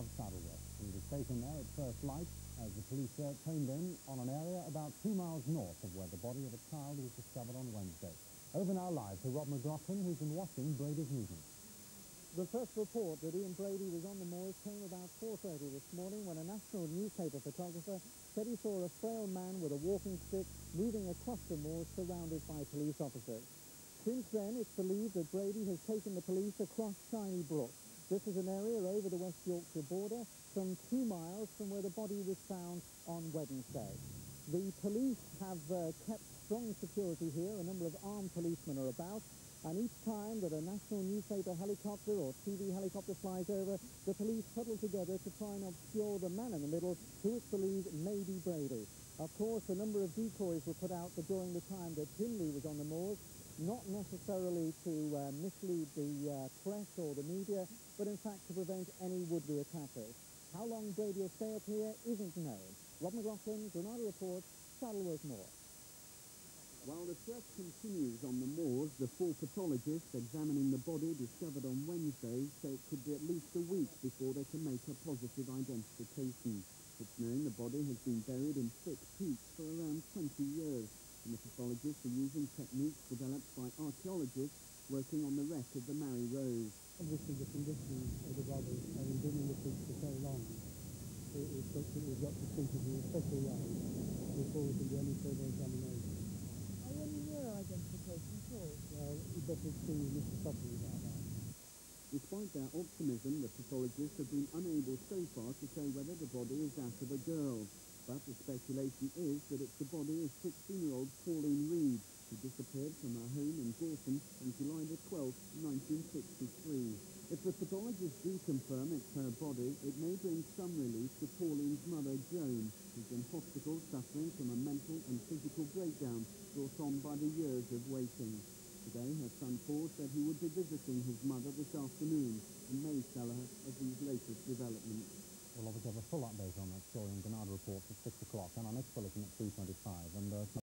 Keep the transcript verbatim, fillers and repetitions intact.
Saddleworth. He was taken there at first light as the police search honed in on an area about two miles north of where the body of a child was discovered on Wednesday. Over now live to Rob McLaughlin, who's been watching Brady's movement. The first report that Ian Brady was on the moors came about four thirty this morning when a national newspaper photographer said he saw a frail man with a walking stick moving across the moors surrounded by police officers. Since then, it's believed that Brady has taken the police across Shiny Brook. This is an area over the West Yorkshire border, some two miles from where the body was found on Wednesday. The police have uh, kept strong security here. A number of armed policemen are about. And each time that a national newspaper helicopter or T V helicopter flies over, the police huddle together to try and obscure the man in the middle, who it's believed may be Brady. Of course, a number of decoys were put out during the time that Hindley was on the moors, not necessarily to uh, mislead the uh, press or the media, but in fact to prevent any would-be attackers. How long Brady will stay up here isn't known. Rob McLaughlin, Granada Report, Saddleworth Moor. While the search continues on the moors, the four pathologists examining the body discovered on Wednesday say it could be at least a week before they can make a positive identification. It's known the body has been buried in thick peat for around twenty years, and the pathologists are using techniques developed by archaeologists working on the wreck of the Mary Rose. Obviously the condition of the body, having been in the peat for so long, it, it's got to, we've got to treat it in a special way before we can do any further examination. Are you any nearer identification at all? Well, we better see Mister Sutton about that. Despite their optimism, the pathologists have been unable so far to say whether the body is that of a girl. But the speculation is that it's the body of sixteen-year-old Pauline Reed, who disappeared from her home in Gorton on July the twelfth, nineteen sixty-three. If the pathologists do confirm it's her body, it may bring some relief to Pauline's mother, Joan, who's in hospital suffering from a mental and physical breakdown brought on by the years of waiting. Today, her son Paul said he would be visiting his mother this afternoon and may tell her of these latest developments. We'll obviously have a full update on that story in Granada Report at six o'clock and our next bulletin at three twenty-five. And uh,